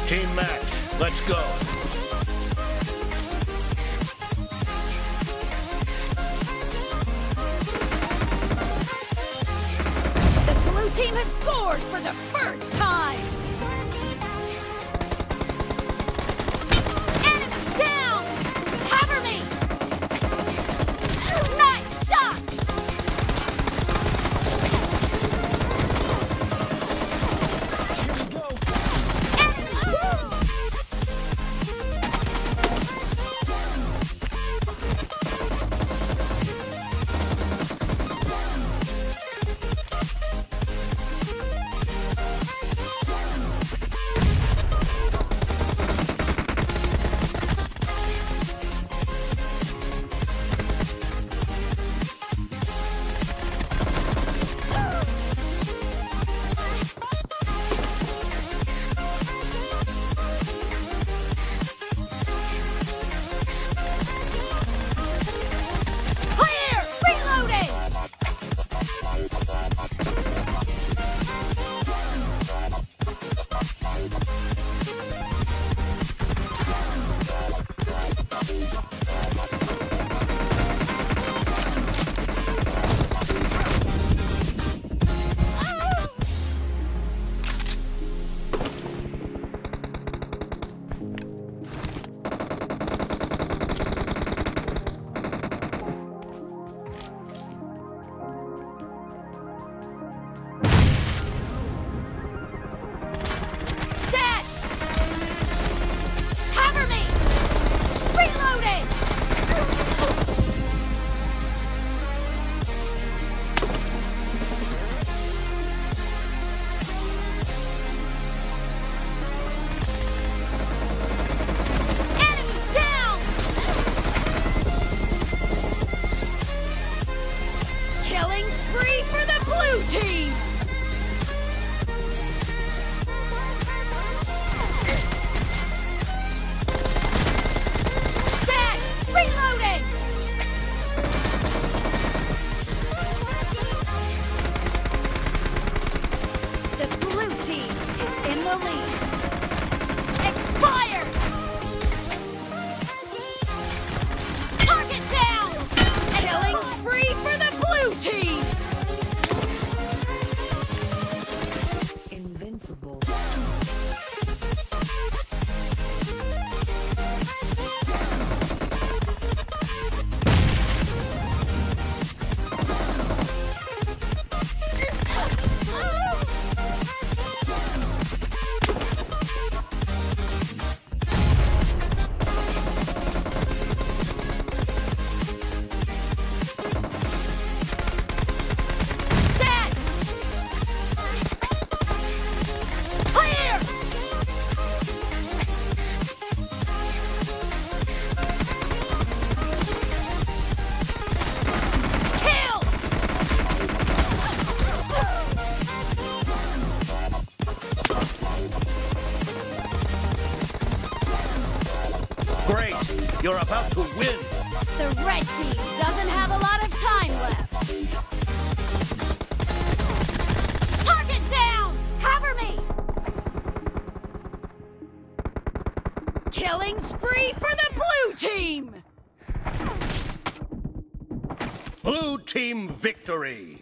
Team match, let's go. The blue team has scored for the first time. Enemy down! Cover me! Nice shot! Killing spree for the blue team! Dead! Reloading! The blue team is in the lead. Expired! Target down! Killing spree for the blue team! Invincible. Great! You're about to win! The red team doesn't have a lot of time left. Target down! Cover me! Killing spree for the blue team! Blue team victory!